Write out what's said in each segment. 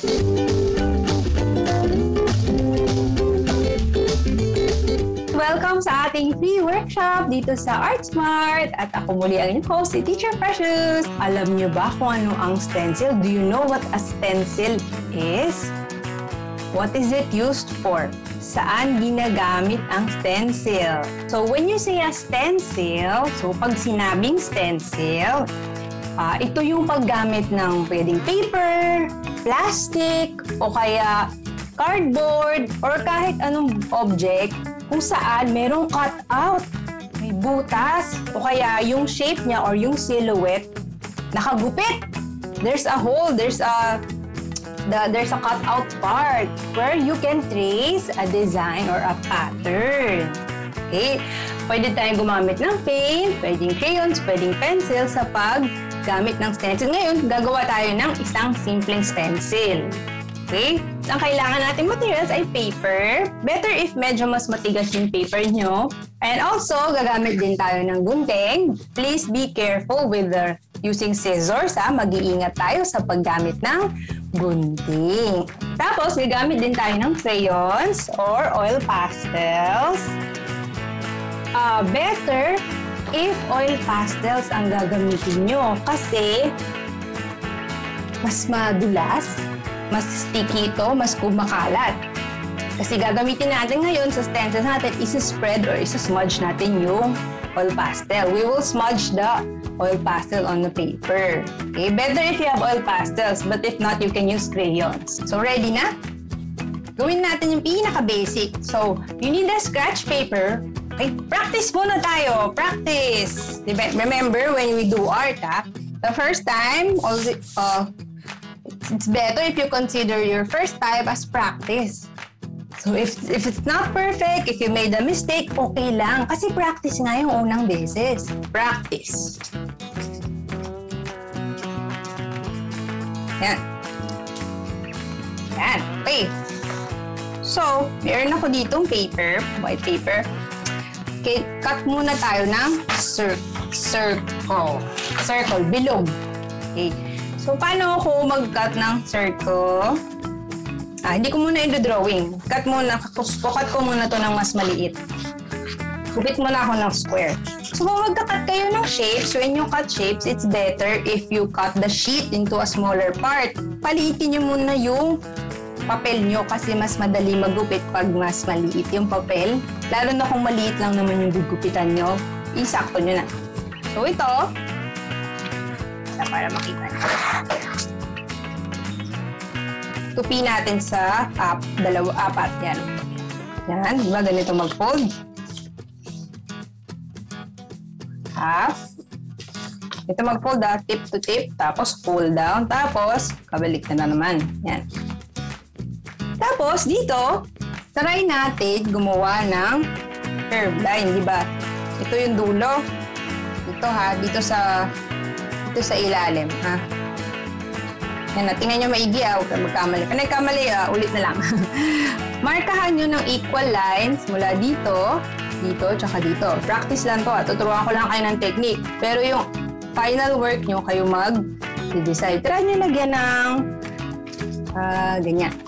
Welcome sa ating free workshop dito sa ArtSmart. At ako muli ang inyong host, si Teacher Precious. Alam niyo ba kung ano ang stencil? Do you know what a stencil is? What is it used for? Saan ginagamit ang stencil? So when you say a stencil, so pag sinabing stencil, ito yung paggamit ng pwedeng paper, plastic, o kaya cardboard, or kahit anong object kung saan merong cutout, may butas, o kaya yung shape niya or yung silhouette nakagupit. There's a hole, there's a cutout part where you can trace a design or a pattern. Okay? Pwede tayong gumamit ng paint, pwedeng crayons, pwedeng pencil sa paggamit ng stencil. Ngayon, gagawa tayo ng isang simpleng stencil. Okay? Ang kailangan natin materials ay paper. Better if medyo mas matigas yung paper nyo. And also, gagamit din tayo ng gunting. Please be careful with using scissors. Mag-iingat tayo sa paggamit ng gunting. Tapos, gagamit din tayo ng crayons or oil pastels. Better if oil pastels ang gagamitin nyo kasi mas madulas, mas sticky ito, mas kumakalat. Kasi gagamitin natin ngayon sa stencil natin, isa-spread or isa-smudge natin yung oil pastel. We will smudge the oil pastel on the paper. Okay? Better if you have oil pastels, but if not, you can use crayons. So, ready na? Gawin natin yung pinaka-basic. So, you need a scratch paper. Okay? Practice muna tayo. Practice! Diba? Remember, when we do art, the first time, it's better if you consider your first time as practice. So if it's not perfect, if you made a mistake, okay lang. Kasi practice nga yung unang beses. Practice. Yan. Yan. Okay. So, meron ako ditong paper, white paper. Okay, cut muna tayo ng circle. Circle, bilog. Okay. So, paano ako mag-cut ng circle? Hindi ko muna i-drawing. Cut ko muna to ng mas maliit. Gupit muna ako ng square. So, kung magka-cut kayo ng shapes, when you cut shapes, it's better if you cut the sheet into a smaller part. Paliitin nyo muna yung papel nyo kasi mas madali magupit pag mas maliit yung papel. Lalo na kung maliit lang naman yung gugupitan nyo, isakto nyo na. So, ito, para makita nyo. Tupi natin sa apat. Yan. Yan. Diba ganito mag-fold? Half. Ito mag-fold tip to tip. Tapos fold down. Tapos kabalik na naman. Yan. Tapos dito, try natin gumawa ng curve line. Diba? Ito yung dulo. Ito dito sa ilalim, Yan na, tingnan nyo maigi, huwag kayo magkamali. Kung nagkamali, ulit na lang. Markahan nyo ng equal lines mula dito, tsaka dito. Practice lang to, tuturuan ko lang kayo ng technique. Pero yung final work nyo, kayo mag-decide. Try nyo lagyan ng ganyan.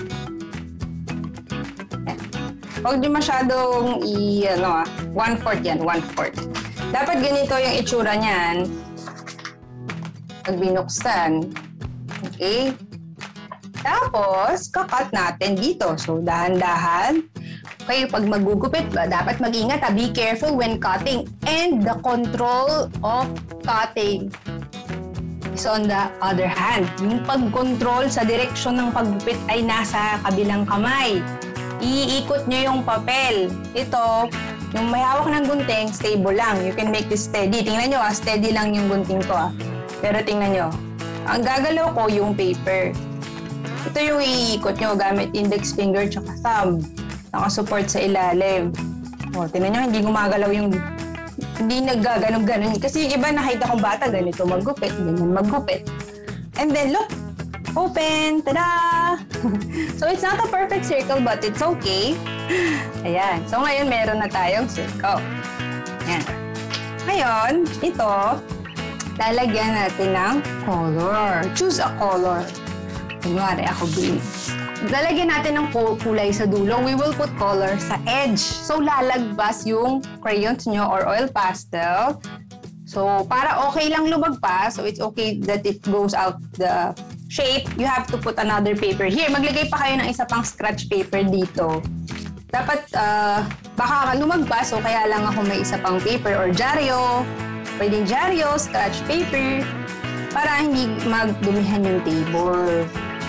Yan. Huwag nyo masyadong 1/4 yan, 1/4. Dapat ganito yung itsura niyan pag binuksan. Okay? Tapos, kakat natin dito. So, dahan-dahan. Okay, pag magugupit, dapat mag-ingat. Be careful when cutting. And the control of cutting is on the other hand. Yung pag-control sa direksyon ng paggupit ay nasa kabilang kamay. Iikot nyo yung papel. Ito, yung may hawak ng gunting, stable lang. You can make this steady. Tingnan nyo, steady lang yung gunting ko. Pero tingnan nyo, ang gagalaw ko yung paper. Ito yung iikot nyo gamit index finger tsaka thumb. Nakasupport sa ilalim. Tingnan nyo, hindi gumagalaw yung... Hindi naggaganon-ganon. Kasi yung iba nakita kong bata, ganito maggupit, ganyan maggupit. And then, look! Open! Tada! So, it's not a perfect circle, but it's okay. Ayan. So, ngayon meron na tayong circle. Ayan. Ngayon, ito, lalagyan natin ng color. Choose a color. Kunwari, ako green. Lalagyan natin ng kulay sa dulo. We will put color sa edge. So, lalagpas yung crayons nyo or oil pastel. So, para okay lang lumagpas, so it's okay that it goes out the shape, you have to put another paper. Here, maglagay pa kayo ng isa pang scratch paper dito. Dapat, baka lumagpas, so kaya lang ako may isa pang paper or dyaryo. Pwedeng dyaryo, scratch paper, para hindi magdumihan yung table.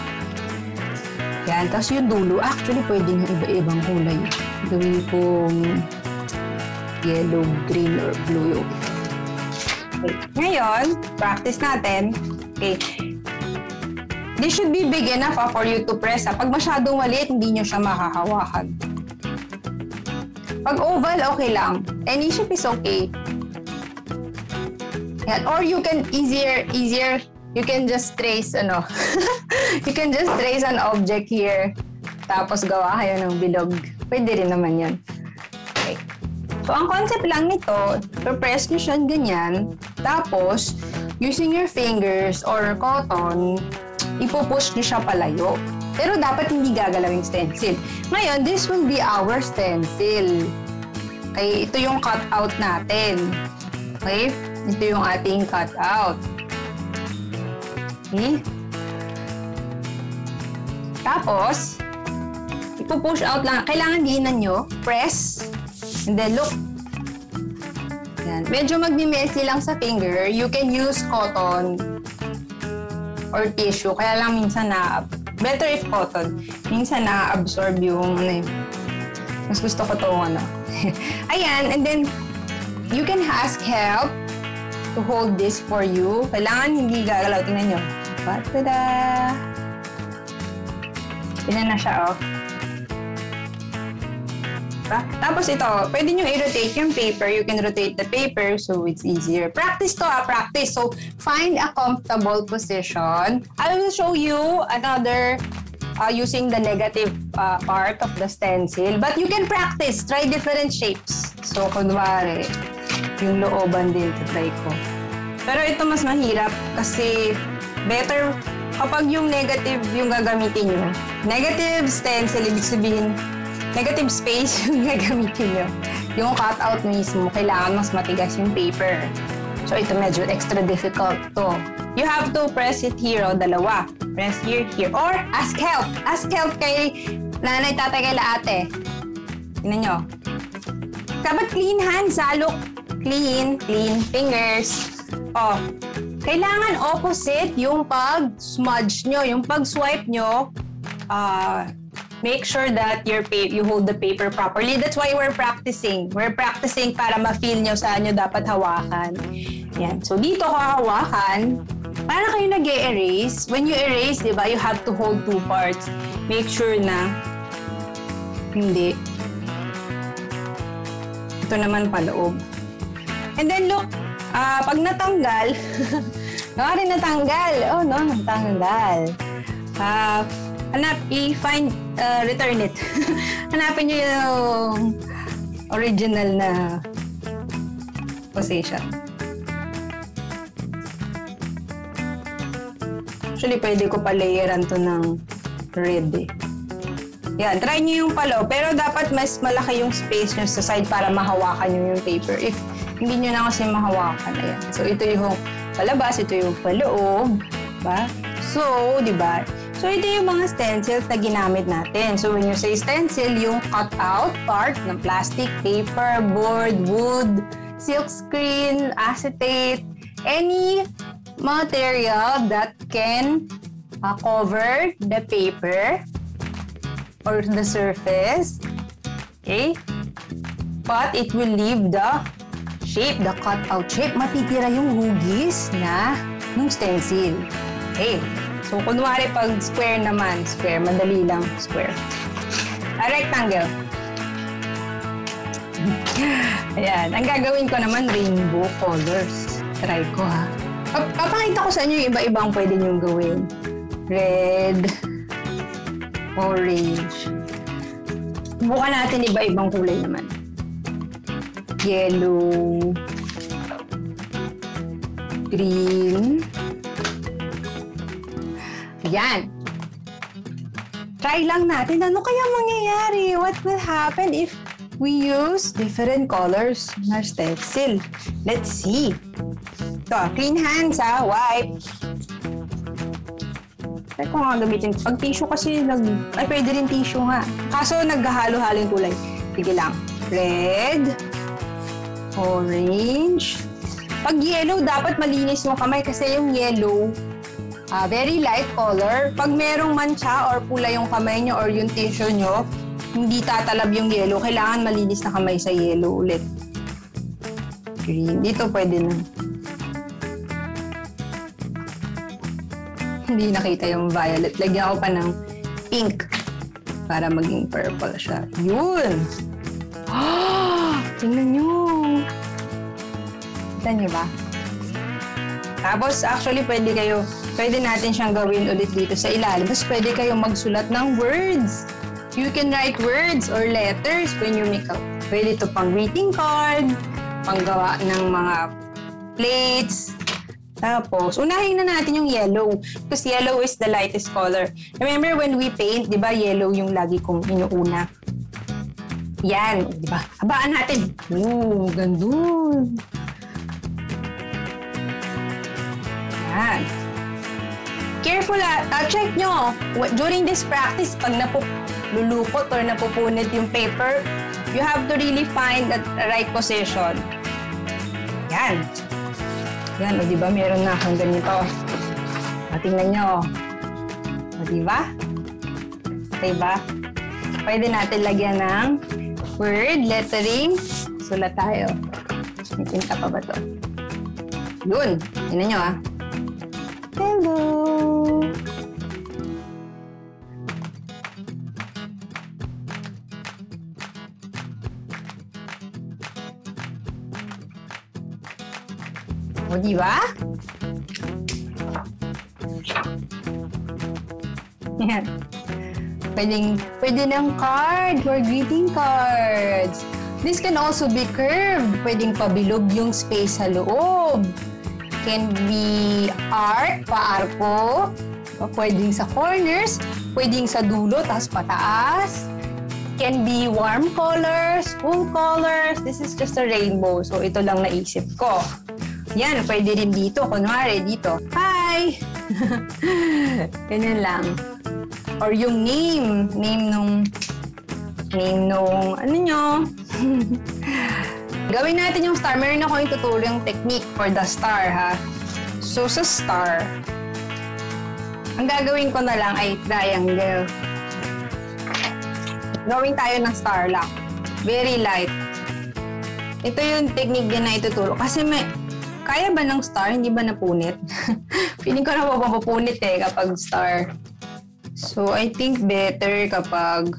Yan, tapos yung dulo, actually pwedeng yung iba-ibang kulay. Gawin kong yellow, green, or blue. Okay. Ngayon, practice natin. Okay. This should be big enough for you to press. Pag masyadong maliit, hindi nyo siya makahawakan. Pag oval, okay lang. Any shape is okay. Yan. Or you can easier, you can just trace, you can just trace an object here. Tapos gawa kayo ng bilog. Pwede rin naman yun. Okay. So, ang concept lang nito, press nyo siya ganyan. Tapos, using your fingers or cotton, ipupush nyo siya palayo. Pero dapat hindi gagalaw yung stencil. Ngayon, this will be our stencil. Okay, ito yung cutout natin. Okay, ito yung ating cutout. Okay. Tapos, ipupush out lang. Kailangan diinan nyo. Press. And then look. Yan. Medyo magmi-messy lang sa finger. You can use cotton or tissue. Kaya lang minsan better if cotton. Minsan na-absorb yung mas gusto ko itong Ayan. And then, you can ask help to hold this for you. Kailangan hindi gagalaw. Tingnan nyo. Ta-da! Tingnan na siya, oh. Tapos ito, pwede nyo i-rotate yung paper. You can rotate the paper so it's easier. Practice to, practice. So, find a comfortable position. I will show you another using the negative part of the stencil. But you can practice. Try different shapes. So, kunwari, yung looban din, try ko. Pero ito mas mahirap kasi better kapag yung negative yung gagamitin nyo. Negative stencil, ibig sabihin, negative space yung gagamitin nyo. Yung cutout mismo, kailangan mas matigas yung paper. So ito medyo extra difficult to. You have to press it here, dalawa. Press here, here. Or ask help. Ask help kay nanay, tatay, kay ate. Tingnan nyo. Dapat clean hands, look. Clean fingers. Oh, kailangan opposite yung pag-smudge nyo. Yung pag-swipe nyo, make sure that you hold the paper properly. That's why we're practicing. We're practicing para ma-feel nyo saan nyo dapat hawakan. Yan. So, dito ko hawakan. Para kayo nag-e-erase. When you erase, di ba, you have to hold two parts. Make sure na hindi. Ito naman paloob. And then, look, pag natanggal, natanggal. Oh, no, natanggal. Return it. Hanapin nyo yung original na position. Actually, pwede ko pa-layeran to ng red eh. Yan, try nyo yung palo. Pero dapat mas malaki yung space nyo sa side para mahawakan nyo yung paper. If hindi nyo na kasi mahawakan, ayan. So, ito yung palabas, ito yung paloob. Diba? So, diba? So, ito yung mga stencils na ginamit natin. So, when you say stencil, yung cut-out part ng plastic, paper, board, wood, silk screen, acetate, any material that can cover the paper or the surface. Okay? But it will leave the shape, the cut-out shape. Matitira yung hugis na ng stencil. Okay? So, kunwari pag square naman, square, madali lang, square. A rectangle. Ayan. Ang gagawin ko naman, rainbow colors. Try ko, ha. Papakita ko sa inyo yung iba-ibang pwede niyong gawin. Red, orange. Bukan natin iba-ibang kulay naman. Yellow, green. Yan. Try lang natin. Ano kaya mangyayari? What will happen if we use different colors in our stencil? Let's see. Ito, clean hands ha. Wipe. Try ko nga gamitin. Pag tissue kasi, ay pwede rin tissue nga. Kaso naghahalo-halo yung kulay. Sige lang. Red. Orange. Pag yellow, dapat malinis yung kamay kasi yung yellow, very light color. Pag merong mancha or pula yung kamay nyo or yung tissue nyo, hindi tatalab yung yellow. Kailangan malinis na kamay sa yellow ulit. Green. Dito pwede na. Hindi nakita yung violet. Lagyan ko pa ng pink para maging purple siya. Yun! Tingnan nyo! Kita niyo ba? Tapos, actually, pwede natin siyang gawin ulit dito sa ilalim. Tapos, pwede kayong magsulat ng words. You can write words or letters when you make up. Pwede ito pang greeting card, panggawa ng mga plates. Tapos, unahin na natin yung yellow. Because yellow is the lightest color. Remember when we paint, di ba, yellow yung lagi kong inuuna. Yan, di ba? Habaan natin. Oo, gandun. Yan. Careful check nyo. During this practice, pag lulukot or napupunit yung paper, you have to really find the right position. Yan. Yan, o diba? Meron na akong ganito. Tingnan nyo. O diba? Diba? Pwede natin lagyan ng word, lettering. Sulat tayo. May tinta pa ba to? Yun. Tingnan nyo ah. Hello! O, diba? Yan. Pwede ng card for greeting cards. This can also be curved. Pwedeng pabilog yung space sa loob. Can be art, paarko. Pwedeng sa corners. Pwedeng sa dulo, tapos pataas. Can be warm colors, cool colors. This is just a rainbow. So, ito lang naisip ko. Yan, pwede rin dito. Kunwari, dito. Hi! Ganyan lang. Or yung name. Name nung, ano nyo? Gawin natin yung star. Meron ako ituturo yung technique for the star, ha? So, sa star, ang gagawin ko na lang ay triangle. Gawin tayo ng star lang. Very light. Ito yung technique din na ituturo. Kasi kaya ba ng star? Hindi ba napunit? Feeling ko na mapapunit kapag star. So, I think better kapag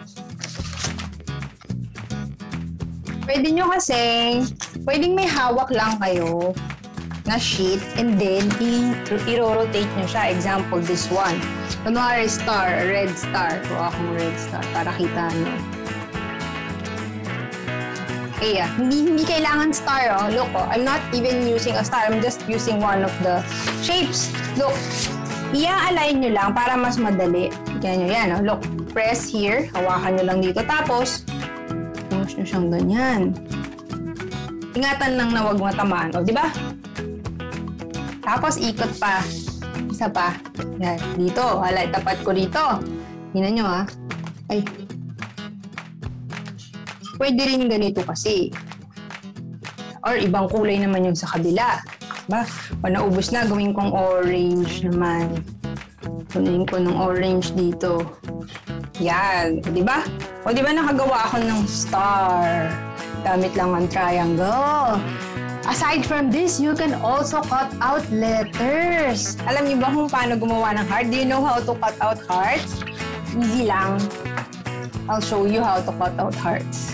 pwede nyo kasi, pwedeng may hawak lang kayo na sheet and then i-rotate nyo siya. Example, this one. Kunwari star, red star. Kuha akong red star para kita nyo. Okay, hindi kailangan star, oh. Look, oh. I'm not even using a star. I'm just using one of the shapes. Look, i-align nyo lang para mas madali. Kaya nyo yan, oh. Look, press here. Hawakan nyo lang dito. Tapos, push nyo siyang ganyan. Ingatan lang na huwag matamaan. O, di ba? Tapos, ikot pa. Isa pa. Yan. Dito. Hala, tapat ko dito. Tingnan nyo, ha. Ay. Pwede rin ganito kasi. Or, ibang kulay naman yung sa kabila. Diba? O, naubos na. Gawin kong orange naman. Kunin ko ng orange dito. Yan. O, diba? O, diba nakagawa ako ng star? Gamit lang ang triangle. Aside from this, you can also cut out letters. Alam niyo ba kung paano gumawa ng heart? Do you know how to cut out hearts? Easy lang. I'll show you how to cut out hearts.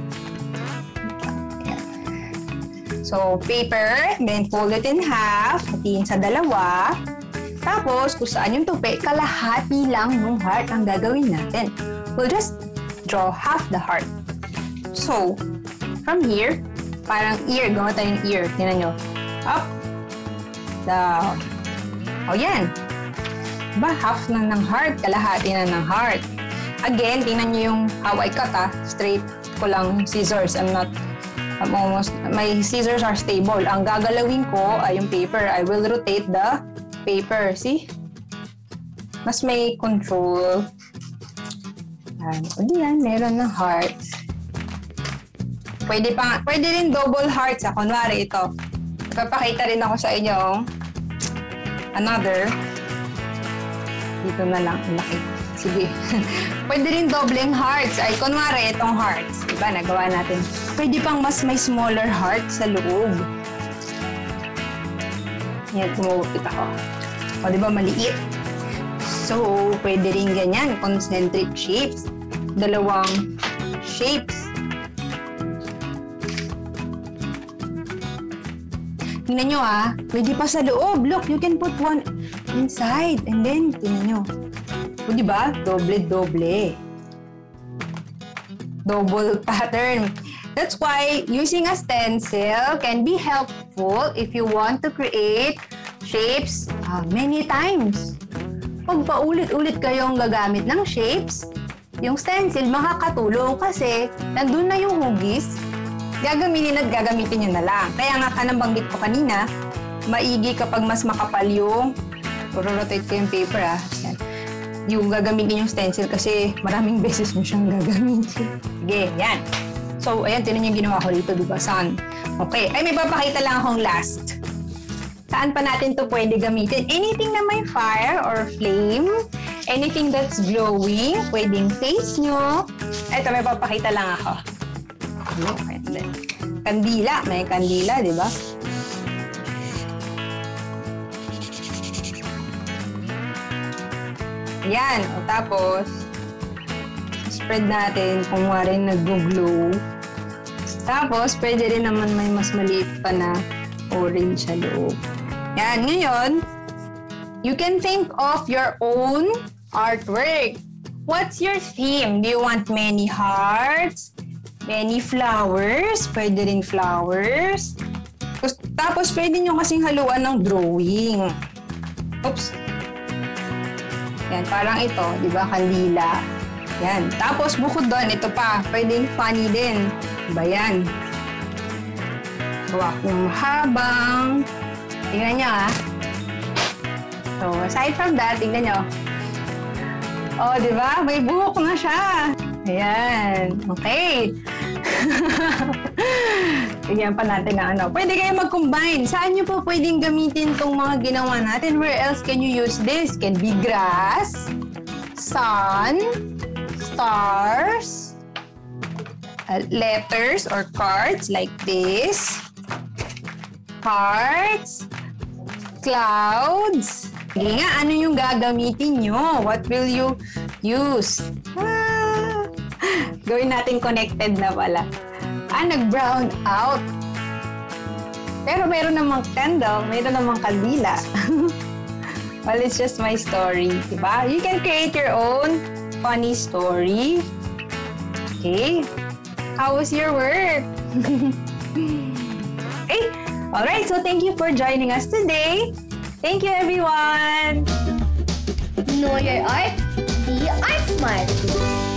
Ayan. So, paper, then fold it in half, hatiin sa dalawa. Tapos, kung saan yung tupi, kalahati lang ng heart ang gagawin natin. We'll just draw half the heart. So, from here, parang ear. Gawa tayong ear. Tingnan nyo. Up. Down. O, yan. Diba? Half na ng heart, kalahati na ng heart. Again, tingnan nyo yung how I cut straight ko lang scissors. My scissors are stable. Ang gagalawin ko ay yung paper. I will rotate the paper. See? Mas may control. Yan. O diyan, meron ng hearts. Pwede rin double hearts. Kunwari ito. Ipapakita rin ako sa inyo another. Dito na lang. Laki. Sige. Pwede rin dobleng hearts. Ay, kunwari, itong hearts. Diba, nagawa natin. Pwede pang mas may smaller heart sa loob. Yan, kumupit ako. O, diba, maliit? So, pwede rin ganyan. Concentric shapes. Dalawang shapes. Tingnan nyo pwede pa sa loob. Look, you can put one inside. And then, tingnan nyo. O, diba? Doble-doble. Double pattern. That's why using a stencil can be helpful if you want to create shapes many times. Pag paulit-ulit kayong gagamit ng shapes, yung stencil makakatulong kasi nandun na yung hugis. Gagamitin at gagamitin nyo na lang. Kaya nga kanang ko kanina, maigi kapag mas makapal yung rotate ko yung paper Yan. Yung gagamitin yung stencil kasi maraming beses mo siyang gagamitin. Sige, yan. So, ayan, tinan yung ginawa ko dito, diba? Sun. Okay. Ay, may papakita lang akong last. Saan pa natin to pwede gamitin? Anything na may fire or flame. Anything that's glowing. Pwedeng face nyo. Ito, may papakita lang ako. Okay, then. Kandila. May kandila, diba? Yan. O, tapos, spread natin kung wari nag-glow. Tapos, pwede rin naman may mas maliit pa na orange sa loob. Yan. Ngayon, you can think of your own artwork. What's your theme? Do you want many hearts? Many flowers? Pwede rin flowers. Tapos, pwede nyo kasing haluan ng drawing. Oops. Yan, parang ito, di ba? Kandila. Yan. Tapos, bukod doon, ito pa. Pwedeng funny din. Diba yan? Gawa kong habang. Tingnan nyo, So, aside from that, tingnan nyo. Oh, di ba? May buhok na siya. Ayan. Okay. Tingnan pa natin na Pwede kayo mag-combine. Saan nyo po pwedeng gamitin itong mga ginawa natin? Where else can you use this? Can be grass, sun, stars, letters or cards like this, hearts, clouds. Sige nga, ano yung gagamitin nyo? What will you use? Gawin natin connected na pala. Nag-brown out. Pero meron namang candle, meron namang kandila. Well, it's just my story, diba? You can create your own funny story. Okay? How was your work? Okay? Alright, so thank you for joining us today. Thank you, everyone! Know your art, be art smart!